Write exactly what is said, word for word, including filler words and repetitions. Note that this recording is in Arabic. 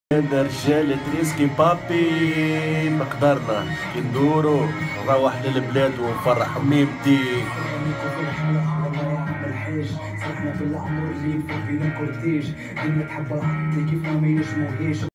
انا رجال تريسكي بابي مقدرنا كي ندورو نروح للبلاد ونفرح ميمتي. صرحنا في العمر اللي يفوت بينا كورتيج دنيا تحب العقل كيف ما ينجموهيش.